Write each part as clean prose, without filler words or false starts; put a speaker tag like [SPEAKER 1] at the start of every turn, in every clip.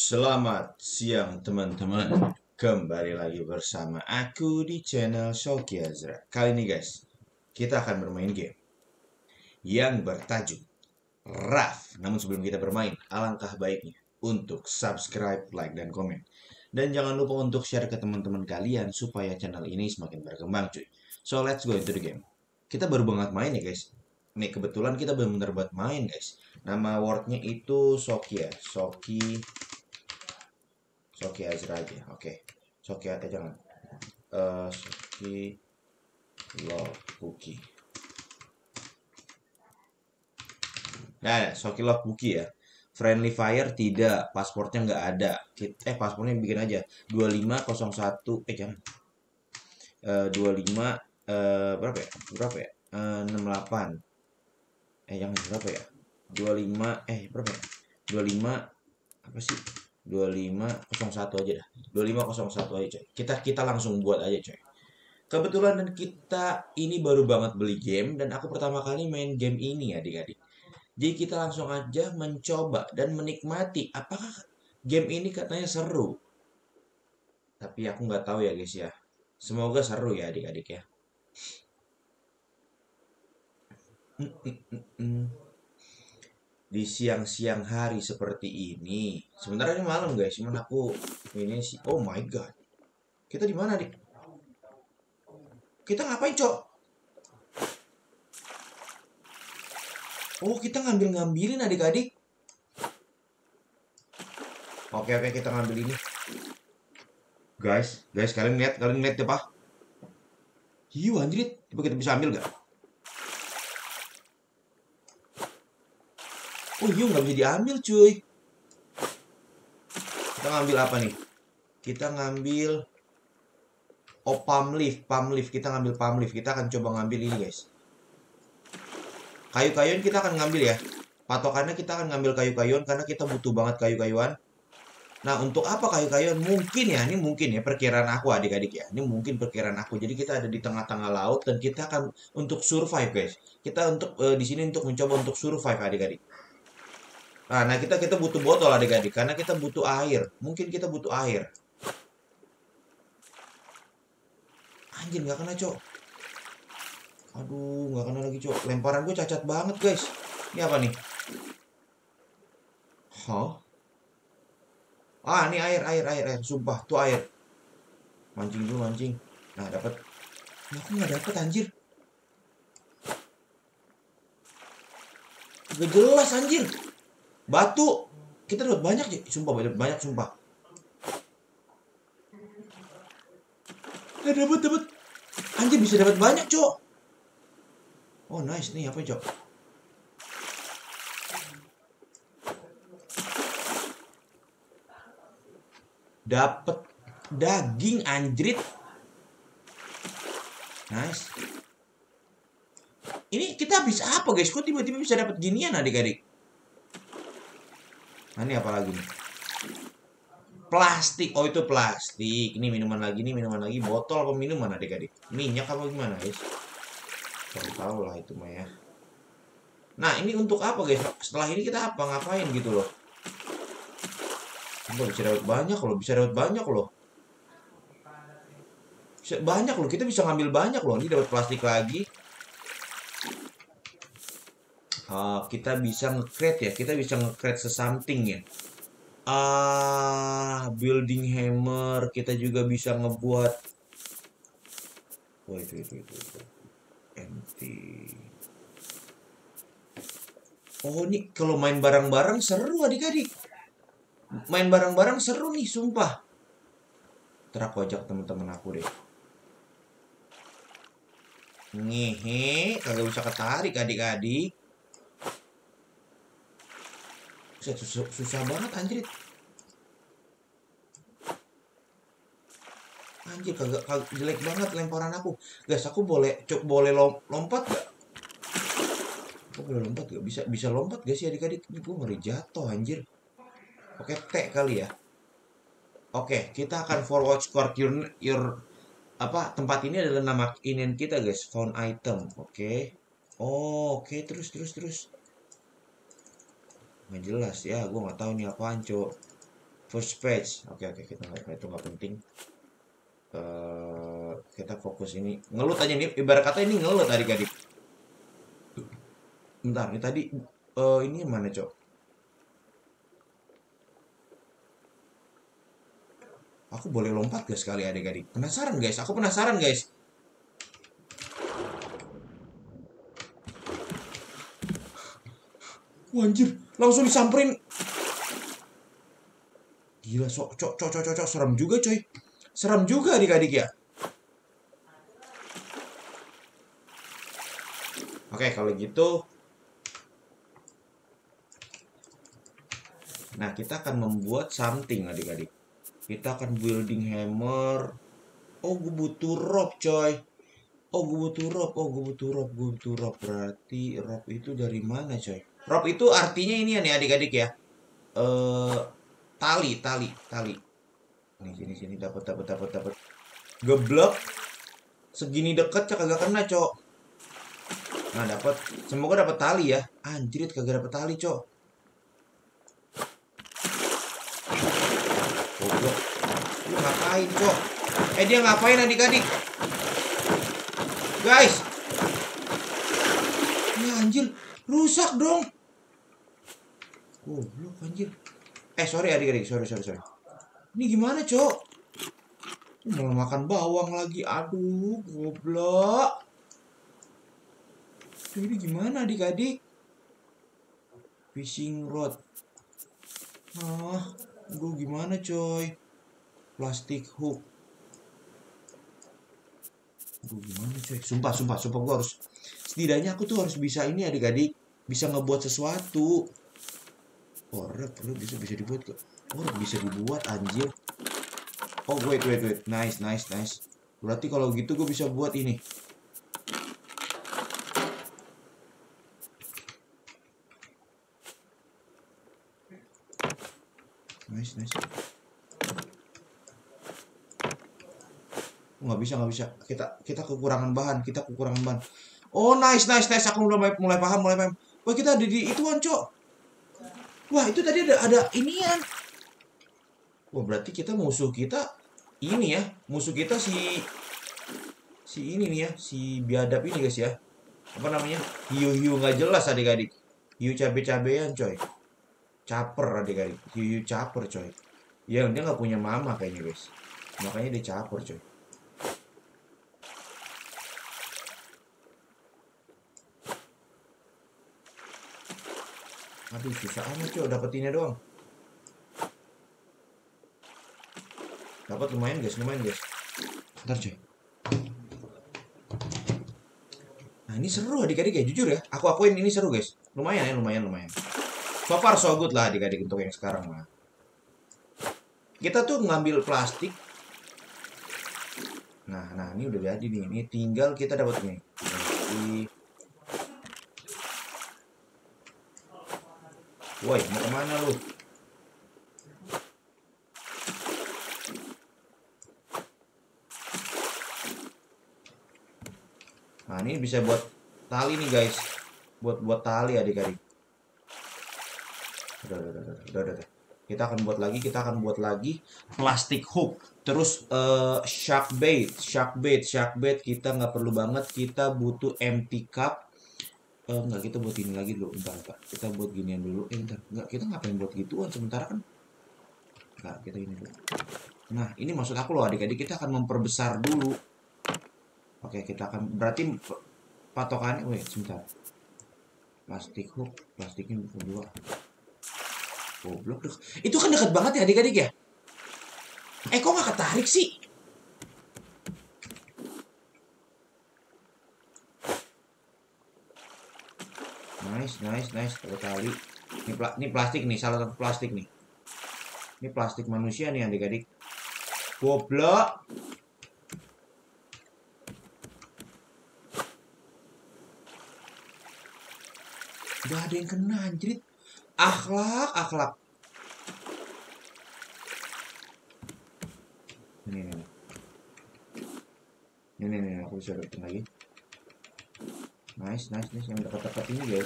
[SPEAKER 1] Selamat siang teman-teman. Kembali lagi bersama aku di channel Shoki Azra. Kali ini guys, kita akan bermain game yang bertajuk RAF. Namun sebelum kita bermain, alangkah baiknya untuk subscribe, like, dan komen. Dan jangan lupa untuk share ke teman-teman kalian supaya channel ini semakin berkembang cuy. So let's go into the game. Kita baru banget main ya guys. Nih kebetulan kita benar-benar buat main guys. Nama wordnya itu Shoki ya. Shoki Azra aja. Oke. Shoki jangan. Shoki Love Cookie. Nah, Shoki Love Cookie ya. Friendly Fire tidak, paspornya nggak ada. Paspornya bikin aja. 2501, jangan. 25 berapa ya? Berapa ya? 68. Jangan berapa ya? 25 berapa ya? 25 apa sih? 2501 aja dah. 2501 aja coy. Kita langsung buat aja coy. Kebetulan dan kita ini baru banget beli game dan aku pertama kali main game ini adik-adik. Jadi kita langsung aja mencoba dan menikmati apakah game ini katanya seru. Tapi aku nggak tahu ya guys ya. Semoga seru ya adik-adik ya. Di siang-siang hari seperti ini. Sebenarnya ini malam guys, cuman aku ini sih. Oh my god. Kita di mana, Dik? Kita ngapain, Cok? Oh, kita ngambil-ngambilin adik-adik. Oke, kita ngambil ini. Guys, kalian lihat ya, Pak? Hiu anjrit, coba kita bisa ambil gak? Oh, hiu nggak bisa diambil, cuy. Kita ngambil apa nih? Kita ngambil palm leaf. Kita ngambil palm leaf. Kita akan coba ngambil ini, guys. Kayu-kayuan kita akan ngambil ya. Patokannya kita akan ngambil kayu-kayuan karena kita butuh banget kayu-kayuan. Nah, untuk apa kayu-kayuan? Mungkin ya, ini mungkin ya perkiraan aku adik-adik ya. Ini mungkin perkiraan aku. Jadi kita ada di tengah-tengah laut dan kita akan untuk survive, guys. Kita untuk di sini untuk mencoba untuk survive adik-adik. Nah, kita butuh botol adik-adik karena kita butuh air. Mungkin kita butuh air. Anjir, nggak kena, Cok. Aduh, nggak kena lagi, Cok. Lemparan gue cacat banget, guys. Ini apa nih? Hah? Ini air. Sumpah, tuh air. Mancing dulu, mancing. Nah, dapat. Nah, aku nggak dapat, anjir. Gak jelas, anjir. Batu. Kita dapat banyak, sumpah, banyak, sumpah. Dapat. Anjir, bisa dapat banyak, Cok. Oh, nice nih, apa, Cok? Dapat daging anjrit. Nice. Ini kita habis apa guys? Kok tiba-tiba bisa dapat ginian adik-adik? Nah, ini apa lagi nih? Plastik. Oh, itu plastik. Ini minuman lagi, botol apa minuman adik-adik? Minyak apa gimana guys? Tahu lah itu mah ya. Nah, ini untuk apa guys? Setelah ini kita apa? Ngapain gitu loh? Bisa dapat banyak loh. Banyak loh, kita bisa ngambil banyak loh. Ini dapat plastik lagi. Kita bisa nge-crate ya. Kita bisa nge-crate sesamething ya. Building hammer. Kita juga bisa ngebuat. Oh, itu. Empty. Oh, ini kalau main bareng-bareng seru adik-adik. Main bareng-bareng seru nih, sumpah. Ntar aku ajak teman-teman aku deh. Ngehe, kagak bisa ketarik adik-adik. Susah banget anjir. Anjir, kagak jelek banget lemparan aku. Guys, aku boleh lompat gak? Aku boleh lompat gak? Bisa lompat gak sih adik-adik? Ini gue ngeri jatuh anjir. Oke, T kali ya. Oke, kita akan forward score your tempat ini adalah nama inian kita guys, found item. Oke. Oke, terus. Nggak jelas ya, gue nggak tahu nih apaan, Cok. First page. Oke, oke, kita itu nggak penting. Kita fokus ini. Ngelut aja nih. Ibarat kata ini ngelut adik-adik. Bentar, ini tadi ini mana, Cok? Aku boleh lompat gak sekali adik-adik? Penasaran guys, aku penasaran guys. Wah, anjir, langsung disamperin. Gila, cok, cok, cok, cok, cok, serem juga coy. Serem juga adik-adik ya. Oke, kalau gitu. Nah, kita akan membuat something adik-adik. Kita akan building hammer. Oh, gue butuh rope coy. Oh, gue butuh rope. Oh, gue butuh rope. Gue butuh rope. Berarti rope itu dari mana coy? Rope itu artinya ini ya nih adik-adik ya. Eh, tali, tali, tali. Nih, sini, sini, dapat, dapat, dapat, dapat. Geblok. Segini deket cak kagak kena cok. Nah, dapat. Semoga dapat tali ya. Anjrit, kagak dapat tali cok. Goblok. Lu ngapain cok? Dia ngapain adik-adik? Guys. Ya anjir, rusak dong. Goblok anjir. Sorry adik-adik, sorry, sorry, sorry. Ini gimana cok? Malah makan bawang lagi. Aduh, goblok. Ini gimana adik-adik? Fishing rod. Gue gimana coy? Plastic hook. Gue gimana coy? Sumpah, sumpah, sumpah gue harus. Setidaknya aku tuh harus bisa ini adik-adik. Bisa ngebuat sesuatu. Oh, rep bisa dibuat kok. Oh, bisa dibuat anjir. Oh, wait, wait, wait. Nice, nice, nice. Berarti kalau gitu gue bisa buat ini. Nice, nice. Nggak bisa, nggak bisa. Kita kekurangan bahan, kita kekurangan bahan. Oh, nice, nice, nice. Aku mulai paham, mulai paham. Wah, kita ada di ituan, cok. Wah, itu tadi ada inian. Wah, berarti kita musuh kita ini ya. Musuh kita si ini nih ya, si biadab ini guys ya. Apa namanya? Hiu-hiu nggak jelas adik-adik. Hiu cabe-cabean, coy. Caper adik-adik. Hiu caper, coy. Ya, dia nggak punya mama kayaknya, guys. Makanya dia caper, coy. Aduh, susah amat, coy. Dapetinnya doang. Dapat lumayan, guys. Lumayan, guys. Ntar, coy. Nah, ini seru adik-adik ya. Jujur ya. Aku akuin ini seru, guys. Lumayan ya, lumayan, lumayan. So far so good lah adik-adik untuk yang sekarang lah. Kita tuh ngambil plastik. Nah, ini udah jadi nih. Ini tinggal kita dapat nih. Woi, mau kemana lu? Nah, ini bisa buat tali nih guys. Buat tali adik-adik. Udah. Kita akan buat lagi plastic hook. Terus shark bait kita nggak perlu banget. Kita butuh empty cup. Nggak, kita buat ini lagi dulu. Bentar. Kita buat ginian dulu. Bentar. Nggak, kita ngapain buat gituan sementara kan? Nggak, kita ini dulu. Nah, ini maksud aku loh adik-adik. Kita akan memperbesar dulu. Oke, kita akan berarti patokannya. Wait, sebentar. Plastic hook. Plastiknya dua. Goblok. Itu kan dekat banget ya adik-adik ya? Kok nggak ketarik sih? Nice. Kalau tali. Ini plastik nih, salah satu plastik nih. Ini plastik manusia nih adik-adik. Goblok. Udah ada yang kena anjrit. Akhlak. Ini, aku bisa dapetin lagi. Nice. Yang dekat-dekat ini guys.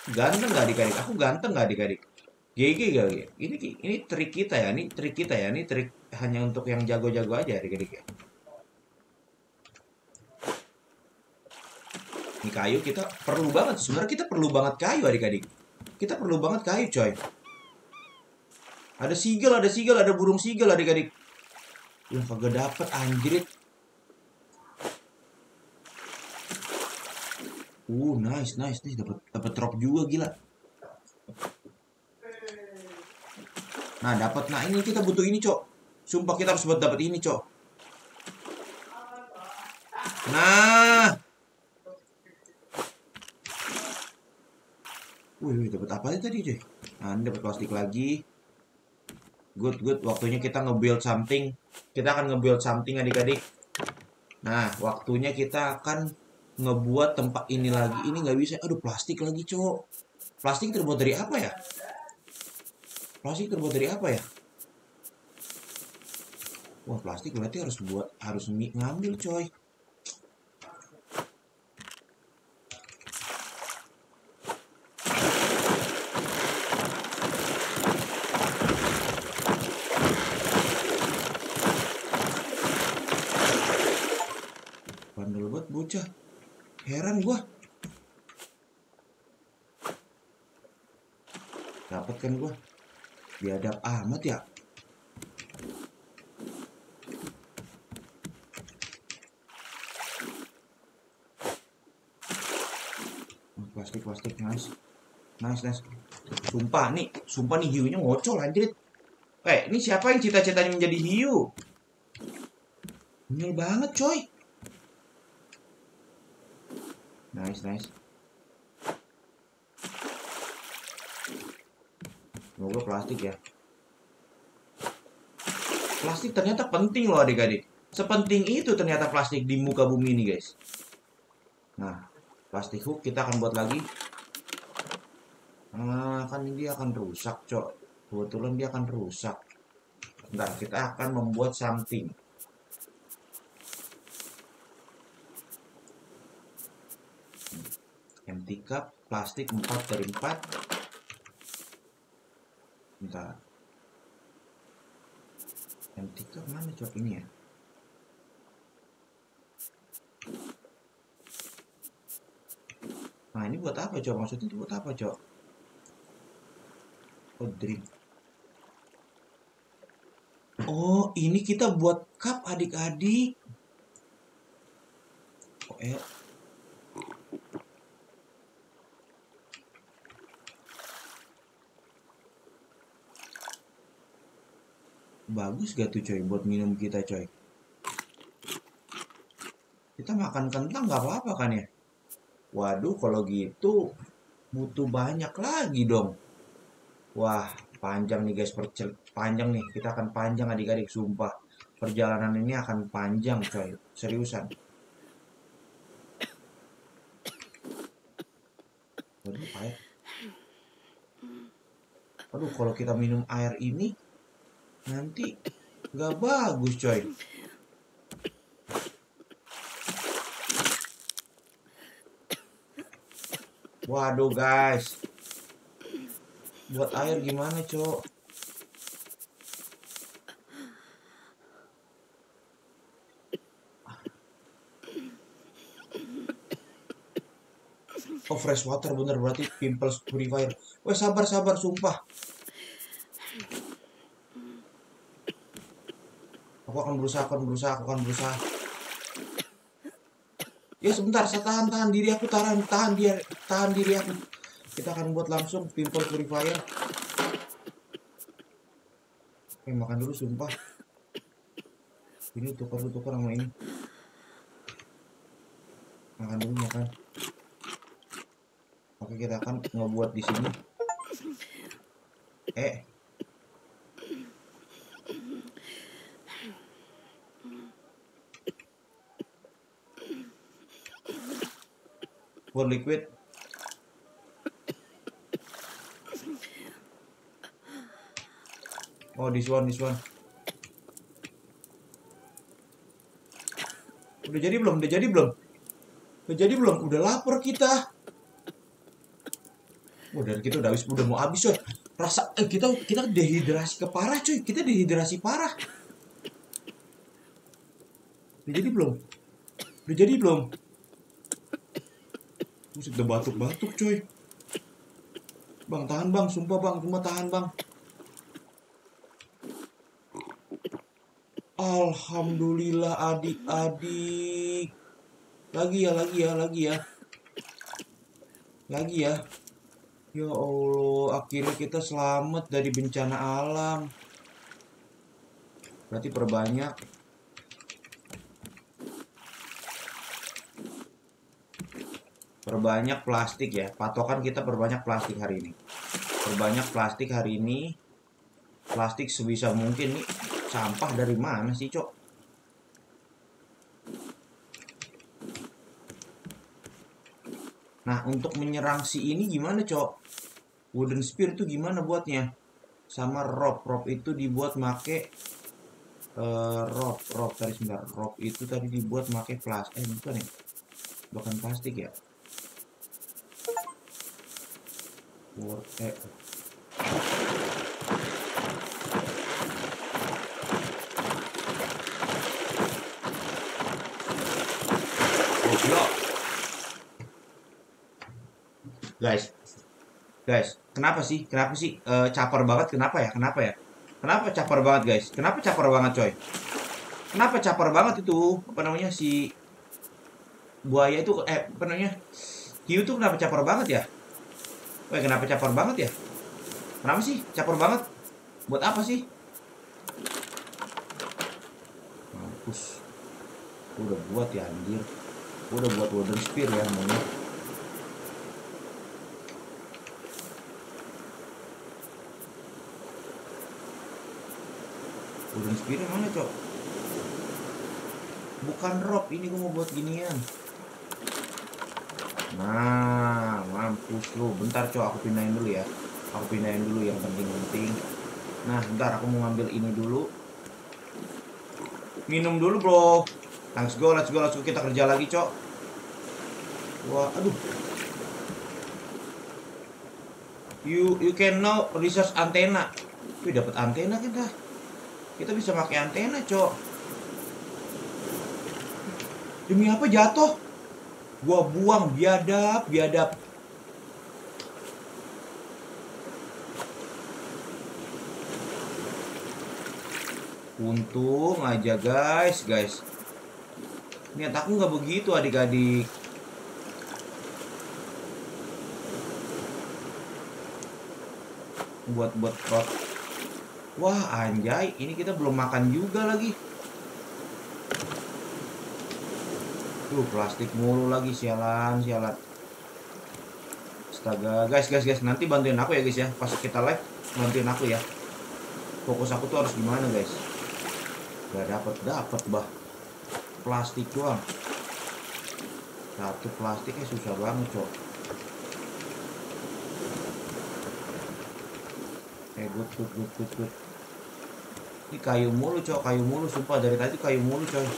[SPEAKER 1] Ganteng nggak adik-adik? Aku ganteng nggak adik-adik? GG gak? Ini trik kita ya, ini trik kita ya, ini trik hanya untuk yang jago-jago aja adik-adik ya. Ini kayu kita perlu banget, sebenarnya kita perlu banget kayu adik-adik. Kita perlu banget kayu coy. Ada seagull, ada burung seagull adik-adik. Yang kagak dapet anjrit. Nice, nice nih, dapat drop juga gila. Nah, dapat. Nah, ini kita butuh ini, Cok. Sumpah kita harus buat dapat ini, Cok. Nah. Wih, dapat apa tadi, coy? Nah, ini dapat plastik lagi. Good, good. Waktunya kita nge-build something. Kita akan nge-build something adik-adik. Nah, waktunya kita akan ngebuat tempat ini lagi. Ini nggak bisa. Aduh, plastik lagi, Cok. Plastik terbuat dari apa ya? Plastik terbuat dari apa ya? Wah, plastik berarti harus ngambil, coy. Bandel banget bocah. Heran gua. Dapat kan gua. Biadab amat ya. Plastik nice. Nice. Sumpah nih hiunya ngocol anjir. Ini siapa yang cita-citanya menjadi hiu? Bener banget coy. Nice. Semoga plastik ya. Plastik ternyata penting loh adik-adik. Sepenting itu ternyata plastik di muka bumi ini guys. Nah, plastik hook kita akan buat lagi. Kan dia akan rusak cok. Kebetulan dia akan rusak. Bentar, kita akan membuat something. Empty cup, plastik 4 dari 4. Bentar. Empty cup mana cok ini ya? Nah, ini buat apa cok? Maksudnya itu buat apa cok? Oh, drink. Oh, ini kita buat cup adik-adik. Oh, bagus gak tuh coy buat minum kita coy. Kita makan kentang gak apa-apa kan ya? Waduh, kalau gitu butuh banyak lagi dong. Wah, panjang nih guys, panjang nih. Kita akan panjang adik-adik, sumpah. Perjalanan ini akan panjang coy, seriusan. Waduh, air. Aduh, kalau kita minum air ini nanti gak bagus coy. Waduh guys, buat air gimana cok? Oh, fresh water bener berarti pimples purifier. Wah, sabar sumpah. Aku akan berusaha. Ya sebentar, saya tahan diri aku, tahan diri aku. Kita akan buat langsung pimple purifier. Makan dulu sumpah. Ini tukar sama ini. Makan. Oke, kita akan ngebuat di sini. For liquid. Oh, this one. Udah jadi belum? Udah lapar kita. Wah, dan kita udah mau habis coy. Rasa kita dehidrasi ke parah coy. Kita dehidrasi parah. Udah jadi belum? Udah jadi belum? Buset, udah batuk-batuk coy. Bang, tahan bang, sumpah bang, cuma tahan bang. Alhamdulillah adik-adik. Lagi ya, lagi ya, lagi ya. Lagi ya. Ya Allah, akhirnya kita selamat dari bencana alam. Berarti perbanyak. Perbanyak plastik ya. Patokan kita perbanyak plastik hari ini. Perbanyak plastik hari ini. Plastik sebisa mungkin nih. Sampah dari mana sih, Cok? Nah, untuk menyerang si ini gimana, Cok? Wooden spear itu gimana buatnya? Sama rope. Rope itu dibuat make rope tadi sebentar. Rope itu tadi dibuat make plastik. Bukan ya? Bukan plastik ya? Oh, gila. Guys, guys, kenapa sih? Kenapa sih caper banget? Kenapa ya? Kenapa ya? Kenapa caper banget, guys? Kenapa caper banget, coy? Kenapa caper banget itu? Apa namanya si buaya itu apa namanya? Hiu tuh kenapa caper banget ya? Wah, kenapa caper banget ya? Kenapa sih caper banget? Buat apa sih? Mampus. Gua udah buat ya anjir. Gua udah buat wooden spear ya monyet. Wooden spear mana, Cok? Bukan rope, ini gua mau buat ginian. Nah, mampus lu. Bentar, Cok, aku pindahin dulu ya. Aku pindahin dulu yang penting-penting. Nah, bentar aku mau ngambil ini dulu. Minum dulu, bro. Let's go, let's go, let's go. Kita kerja lagi, Cok. Wah, aduh. You can now research antena. Wih, dapat antena kita. Kita bisa pakai antena, Cok. Demi apa jatuh? Gua buang, biadab, biadab. Untung aja, guys. Niat aku nggak begitu, adik-adik. Buat prot. Wah, anjay, ini kita belum makan juga lagi. Tuh, plastik mulu lagi, sialan. Astaga, guys, nanti bantuin aku ya, guys ya. Pas kita live, bantuin aku ya. Fokus aku tuh harus gimana, guys? Gak dapet, bah. Plastik doang. Satu plastiknya susah banget, Cok. Good. Ini kayu mulu, Cok, kayu mulu. Sumpah, dari tadi kayu mulu, coy.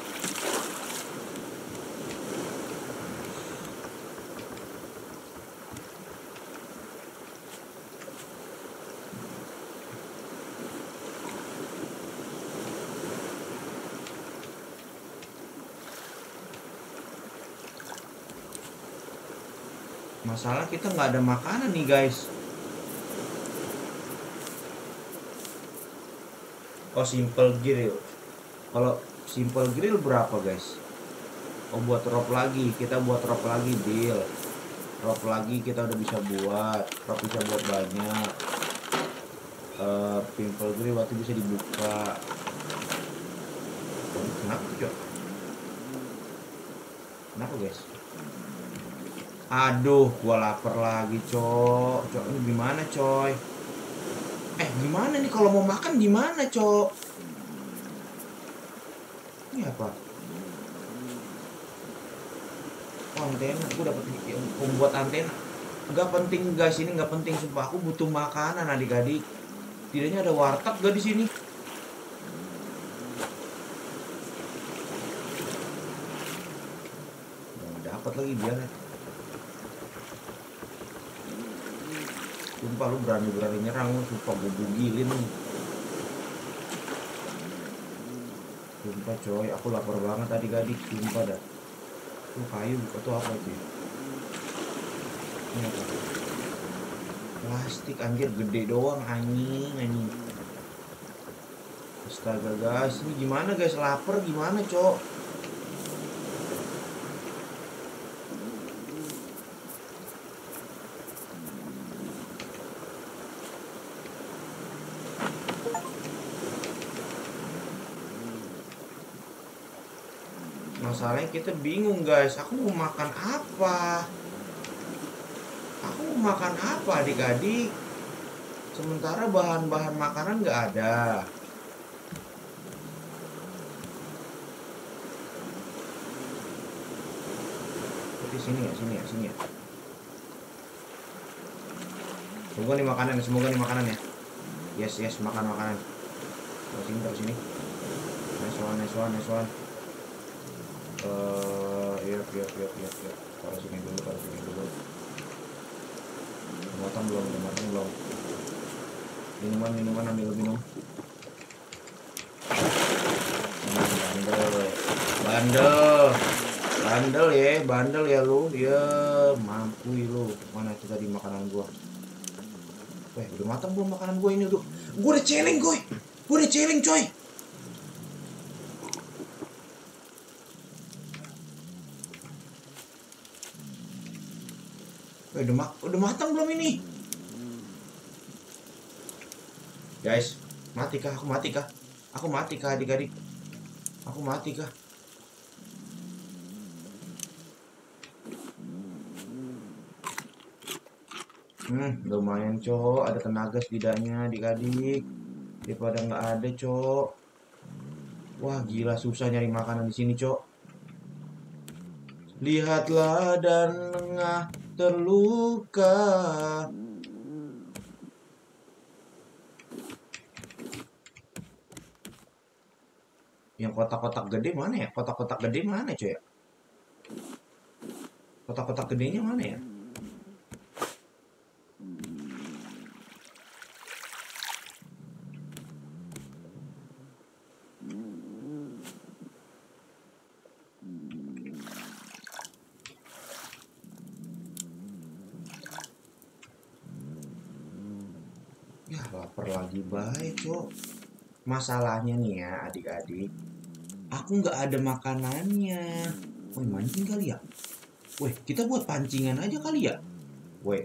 [SPEAKER 1] Masalah kita nggak ada makanan nih, guys. Oh, simple grill. Kalau simple grill berapa, guys? Oh, buat rope lagi. Kita buat rope lagi, deal. Rope lagi kita udah bisa buat. Rope bisa buat banyak. Simple grill waktu bisa dibuka. Kenapa tuh, Cok? Kenapa, guys? Aduh, gua lapar lagi, Cok. Cok, ini gimana, coy? Gimana nih kalau mau makan gimana, Cok? Ini apa? Oh, antena. Aku dapat membuat antena. Gak penting, guys, ini nggak penting, sumpah. Aku butuh makanan, adik-adik. Tidaknya ada warteg gak di sini? Dapat lagi biar. Sumpah lu berani-berani nyerang lu, sumpah gue bugilin lu. Sumpah coy, aku lapar banget adik-adik, sumpah dah. Itu kayu atau apa itu ya? Ini apa? Plastik anjir gede doang anjing anjing. Astaga guys, ini gimana guys? Lapar gimana, Cok? Masalahnya kita bingung guys. Aku mau makan apa? Aku mau makan apa adik-adik? Sementara bahan-bahan makanan nggak ada. Seperti sini ya, sini ya, sini ya. Semoga nih makanan, semoga nih makanan ya. Yes, yes, makan makanan. Terus sini. Nice one, nice one, nice one. Yuk. Taruh sini dulu. Udah matang belum. Minuman, ambil minum. Bandel ya lu. Ya, mampu lu. Mana itu tadi makanan gua? Weh, udah matang belum makanan gua ini udah. Gua udah celeng, coy. Weh, udah matang belum ini? Guys, mati kah? Aku mati kah? Adik-adik? Aku mati kah? Lumayan cok, ada tenaga setidaknya adik-adik. Daripada nggak ada cok. Wah gila susah nyari makanan di sini cok. Lihatlah dan lengah terluka. Yang kotak-kotak gede mana ya? Kotak-kotak gede mana coy ya? Kotak-kotak gedenya mana ya? Ya lapar lagi baik cok. Masalahnya nih ya adik-adik. Aku nggak ada makanannya. Woi mancing kali ya? Woi kita buat pancingan aja kali ya? Wait.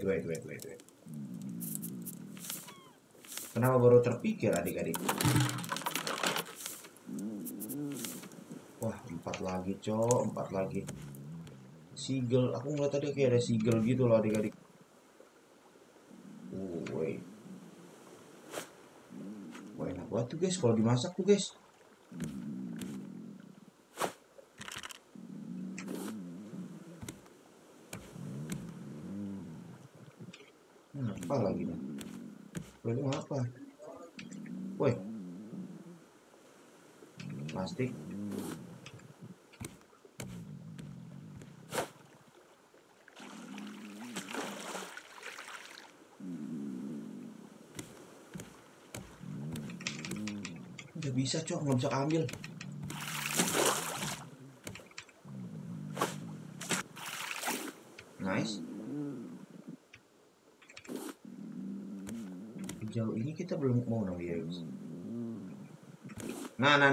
[SPEAKER 1] Kenapa baru terpikir adik-adik? Wah, 4 lagi, cok. 4 lagi. Seagull. Aku ngeliat tadi kayak ada seagull gitu loh adik-adik. Woi. Wah, enak banget tuh guys kalau dimasak tuh guys. Apa lagi nih? Ini apa? Woi, plastik. Udah bisa cok, nggak bisa ambil. Nice. Jauh ini kita belum mau dong ya guys. Nah.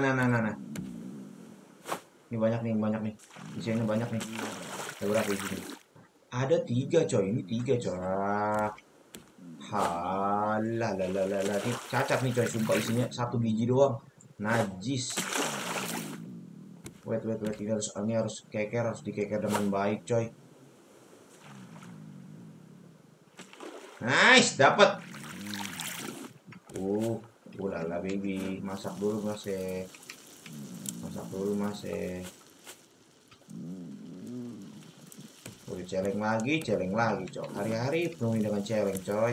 [SPEAKER 1] Ini banyak nih. Di sini banyak nih. Ada berapa di sini? Ada 3 coy, ini 3 coy. Halah, ini cacat nih coy, sumpah isinya 1 biji doang. Najis. Wait, ini harus keker, harus dikeker dengan baik coy. Nice, dapat. Ulala baby, masak dulu mas. Udah celeng lagi coy. Hari-hari penuhi dengan celeng coy.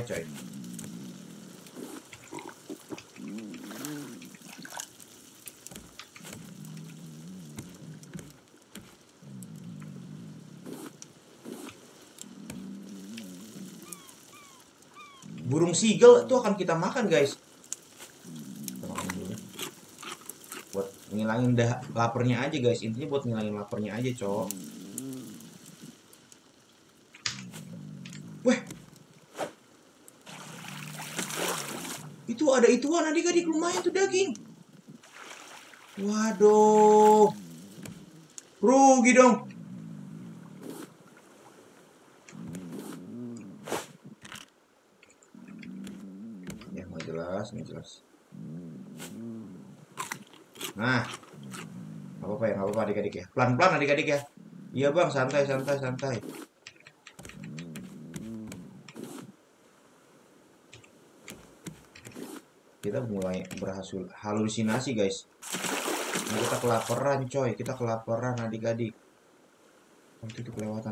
[SPEAKER 1] burung seagull itu akan kita makan guys. Kita makan dulu ya. Buat ngilangin laparnya aja guys, intinya buat ngilangin laparnya aja cok. Weh, itu ada ituan adik-adik, lumayan tuh daging. Waduh, rugi dong. Ya nggak jelas, nggak jelas. Nah, nggak apa-apa ya, nggak apa-apa adik-adik ya. Pelan-pelan adik-adik ya. Iya bang, santai, santai, santai. Kita mulai berhasil halusinasi guys. Nah, kita kelaparan coy, kita kelaparan adik-adik. Oh, itu kelewatan.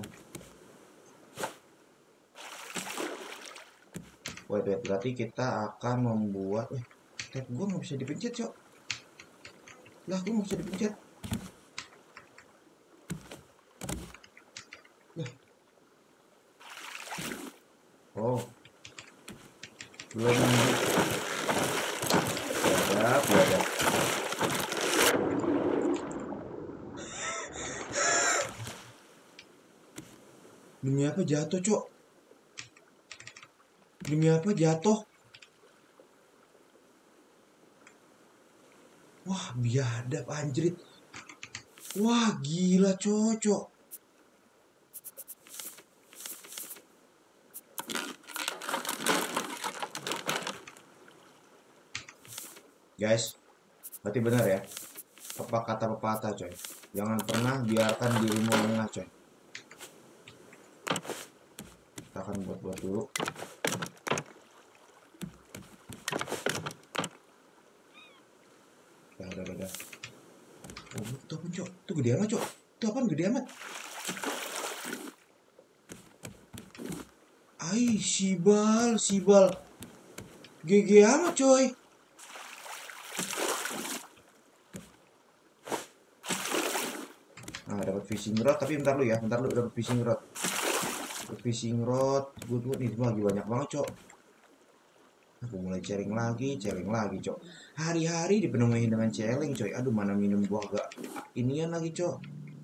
[SPEAKER 1] Wait, berarti kita akan membuat. Tab gue nggak bisa dipencet cok. Lah, gue nggak bisa dipencet. Lah. Oh, belum. Biadab. Demi apa jatuh cok? Demi apa jatuh? Wah, biadab anjrit. Wah, gila cocok. Guys, berarti benar ya. Apa kata pepatah coy? Jangan pernah biarkan dirimu lengah coy. Kita akan buat dulu. Udah. Oh, itu apa cok? Itu gede amat cok. Itu apaan gede amat? Ai, sibal. GG amat coy. Nah, dapat fishing rod, tapi bentar lu dapat fishing rod. Fishing rod, gue nih lagi banyak banget cok. Aku mulai celeng lagi cok. Hari-hari dipenuhi dengan celeng coy. Aduh, mana minum gua agak inian lagi cok.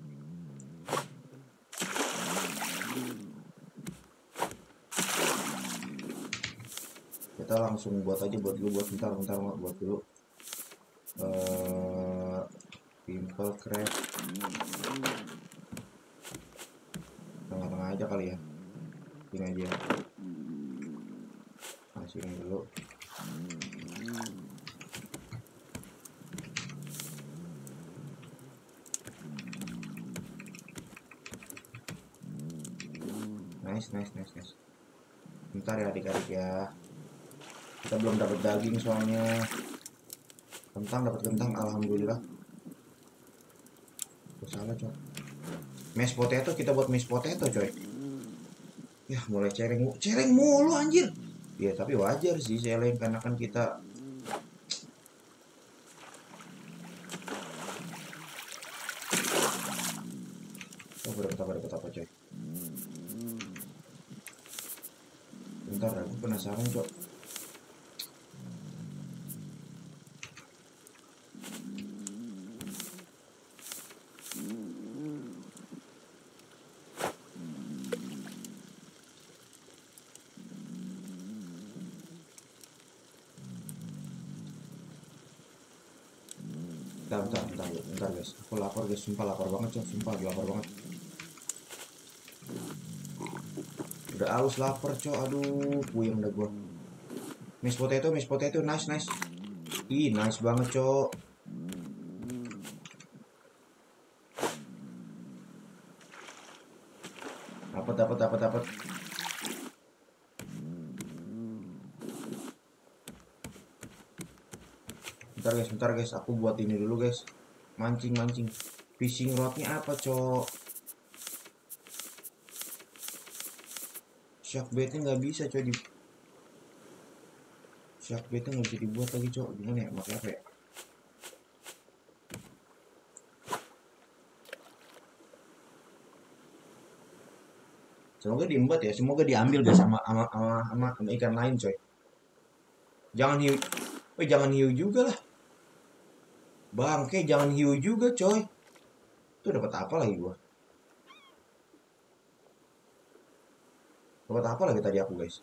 [SPEAKER 1] Kita langsung buat aja, buat bentar buat dulu. Pimple craft tengah-tengah aja kali ya. Ini aja. Masukin dulu. Nice. Bentar ya adik-adik ya. Kita belum dapat daging soalnya. Dapat kentang, alhamdulillah. Salah coy. Mashed potato, kita buat mashed potato coy. Ya mulai celeng mulu anjir. Ya tapi wajar sih celeng, karena kan kita dapat apa coy. Bentar, aku penasaran cok. Bentar guys, aku lapar guys, sumpah lapar banget cok, sumpah lapar banget. Udah aus lapar cok, aduh puyeng dah gua. Mashed potato, nice. Ih, nice banget cok. Dapat. Bentar guys, aku buat ini dulu guys. Mancing. Fishing rodnya apa cok? Shark baitnya nggak bisa coy shark baitnya nggak bisa dibuat lagi cok. Gimana ya, pakai apa ya? Semoga diembat ya. Semoga diambil guys sama ikan lain coy. Jangan hiu. Jangan hiu juga lah. Bangke jangan hiu juga coy. Tuh dapat apa lagi gua? Dapat apa lagi tadi aku guys?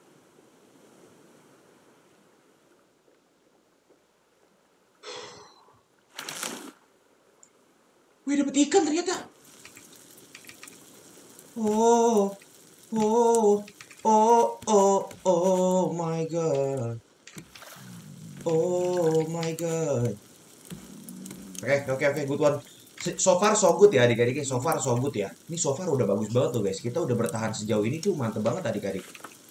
[SPEAKER 1] Wih dapat ikan ternyata. Oh, oh, oh my god. Oh my god. Oke, good one. So far so good ya adik-adik. So far so good ya. Ini so far udah bagus banget tuh guys. Kita udah bertahan sejauh ini tuh mantep banget adik-adik.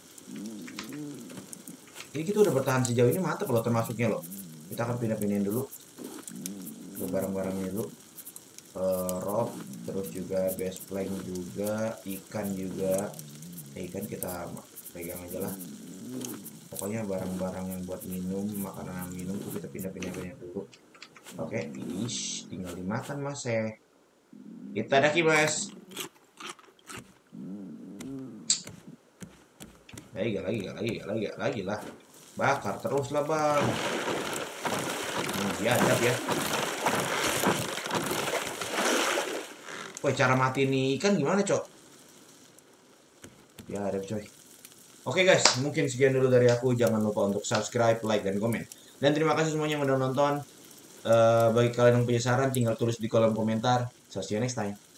[SPEAKER 1] Ini kita udah bertahan sejauh ini mantep loh termasuknya loh. Kita akan pindah-pindahin dulu ke barang-barangnya dulu. Rod, terus juga base plank juga, ikan juga. Ikan kita pegang aja lah. Pokoknya barang-barang yang buat minum, makanan minum tuh kita pindah-pindahin dulu. Oke, tinggal dimakan mas Itadakimasu. Gak lagi lah. Bakar terus lah bang. Biadab ya. Woi cara mati nih ikan gimana cok? Biadab coy. Oke guys, mungkin sekian dulu dari aku. Jangan lupa untuk subscribe, like, dan komen. Dan terima kasih semuanya yang udah nonton. Bagi kalian yang punya saran, tinggal tulis di kolom komentar. So, see you next time.